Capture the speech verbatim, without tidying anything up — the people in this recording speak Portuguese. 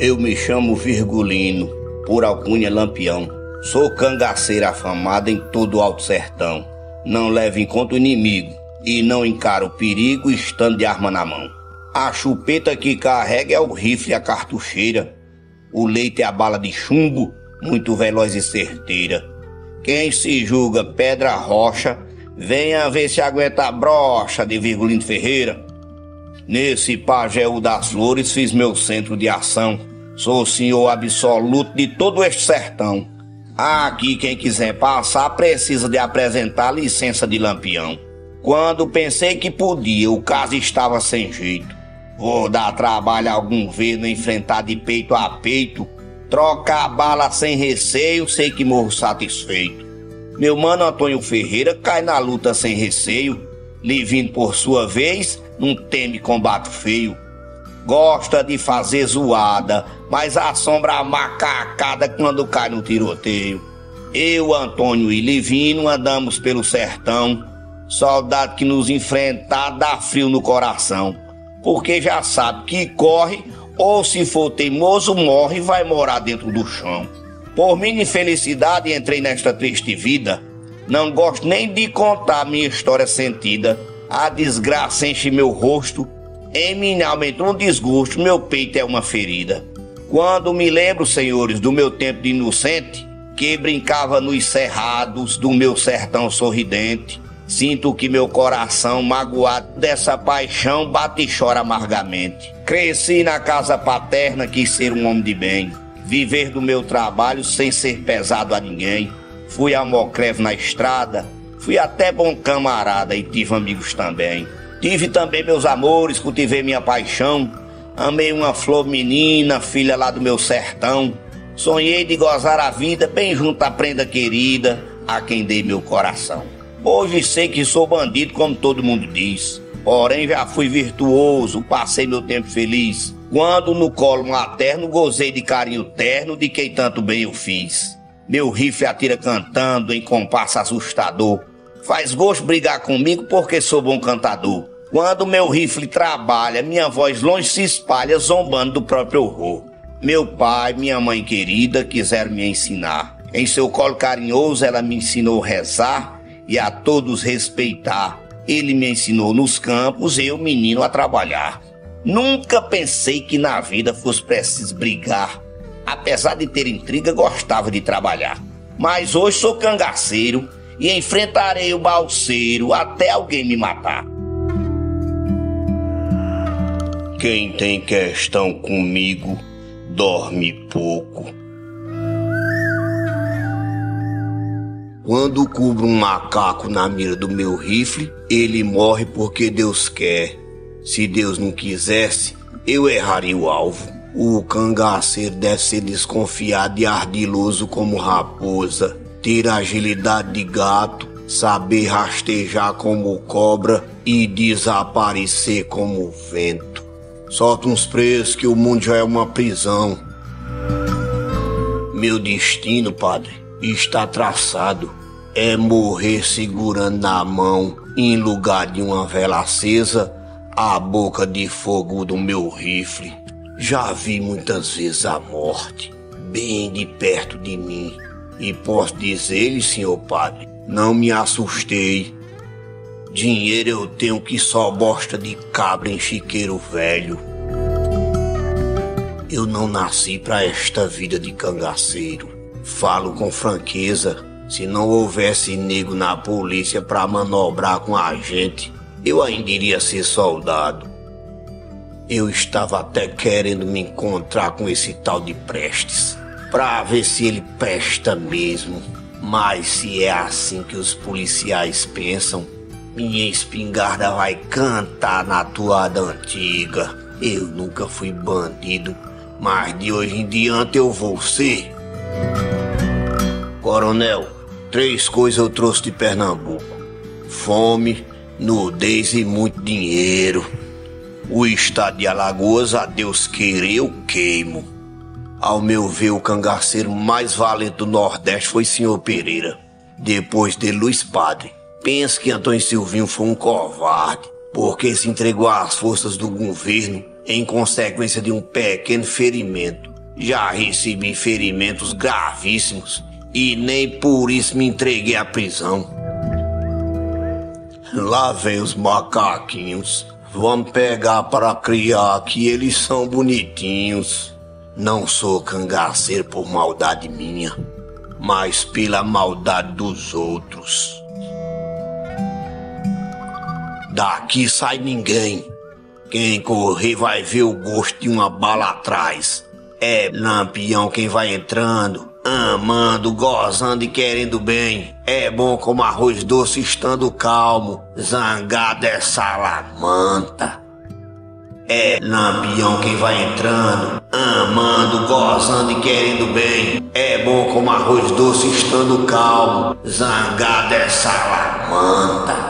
Eu me chamo Virgulino, por alcunha Lampião. Sou cangaceiro afamado em todo o Alto Sertão. Não levo em conta o inimigo e não encaro o perigo estando de arma na mão. A chupeta que carrega é o rifle e a cartucheira. O leite é a bala de chumbo, muito veloz e certeira. Quem se julga pedra rocha, venha ver se aguenta a brocha de Virgulino Ferreira. Nesse Pajéu das Flores fiz meu centro de ação. Sou o senhor absoluto de todo este sertão. Aqui quem quiser passar precisa de apresentar licença de Lampião. Quando pensei que podia, o caso estava sem jeito. Vou dar trabalho a algum vez, enfrentar de peito a peito. Trocar bala sem receio, sei que morro satisfeito. Meu mano Antônio Ferreira cai na luta sem receio. Livindo por sua vez, não teme combate feio. Gosta de fazer zoada, mas assombra a macacada quando cai no tiroteio. Eu, Antônio e Livino andamos pelo sertão. Soldado que nos enfrentar dá frio no coração, porque já sabe que corre, ou se for teimoso morre e vai morar dentro do chão. Por minha infelicidade entrei nesta triste vida. Não gosto nem de contar minha história sentida. A desgraça enche meu rosto. Em mim aumentou um desgosto, meu peito é uma ferida. Quando me lembro, senhores, do meu tempo de inocente, que brincava nos cerrados do meu sertão sorridente, sinto que meu coração, magoado dessa paixão, bate e chora amargamente. Cresci na casa paterna, quis ser um homem de bem, viver do meu trabalho sem ser pesado a ninguém. Fui almocreve na estrada, fui até bom camarada e tive amigos também. Tive também meus amores, cultivei minha paixão. Amei uma flor menina, filha lá do meu sertão. Sonhei de gozar a vida bem junto à prenda querida, a quem dei meu coração. Hoje sei que sou bandido como todo mundo diz, porém já fui virtuoso, passei meu tempo feliz. Quando no colo materno gozei de carinho terno de quem tanto bem eu fiz. Meu rifle atira cantando em compasso assustador. Faz gosto brigar comigo porque sou bom cantador. Quando meu rifle trabalha, minha voz longe se espalha, zombando do próprio horror. Meu pai, minha mãe querida, quiseram me ensinar. Em seu colo carinhoso, ela me ensinou a rezar e a todos respeitar. Ele me ensinou nos campos, eu, menino, a trabalhar. Nunca pensei que na vida fosse preciso brigar. Apesar de ter intriga, gostava de trabalhar. Mas hoje sou cangaceiro e enfrentarei o balseiro até alguém me matar. Quem tem questão comigo, dorme pouco. Quando cubro um macaco na mira do meu rifle, ele morre porque Deus quer. Se Deus não quisesse, eu erraria o alvo. O cangaceiro deve ser desconfiado e ardiloso como raposa, ter agilidade de gato, saber rastejar como cobra e desaparecer como vento. Solta uns presos que o mundo já é uma prisão. Meu destino, padre, está traçado. É morrer segurando na mão, em lugar de uma vela acesa, a boca de fogo do meu rifle. Já vi muitas vezes a morte, bem de perto de mim. E posso dizer-lhe, senhor padre, não me assustei. Dinheiro eu tenho que só bosta de cabra em chiqueiro velho. Eu não nasci para esta vida de cangaceiro. Falo com franqueza, se não houvesse nego na polícia para manobrar com a gente, eu ainda iria ser soldado. Eu estava até querendo me encontrar com esse tal de Prestes, para ver se ele presta mesmo. Mas se é assim que os policiais pensam, minha espingarda vai cantar na toada antiga. Eu nunca fui bandido, mas de hoje em diante eu vou ser. Coronel, três coisas eu trouxe de Pernambuco: fome, nudez e muito dinheiro. O estado de Alagoas, a Deus querer, eu queimo. Ao meu ver, o cangaceiro mais valente do Nordeste foi senhor Pereira. Depois dele, Luiz Padre. Penso que Antônio Silvinho foi um covarde, porque se entregou às forças do governo em consequência de um pequeno ferimento. Já recebi ferimentos gravíssimos e nem por isso me entreguei à prisão. Lá vem os macaquinhos. Vamos pegar para criar, que eles são bonitinhos. Não sou cangaceiro por maldade minha, mas pela maldade dos outros. Daqui sai ninguém. Quem correr vai ver o gosto de uma bala atrás. É Lampião quem vai entrando, amando, gozando e querendo bem. É bom como arroz doce estando calmo, zangado é salamanta. É Lampião quem vai entrando, amando, gozando e querendo bem. É bom como arroz doce estando calmo, zangado é salamanta.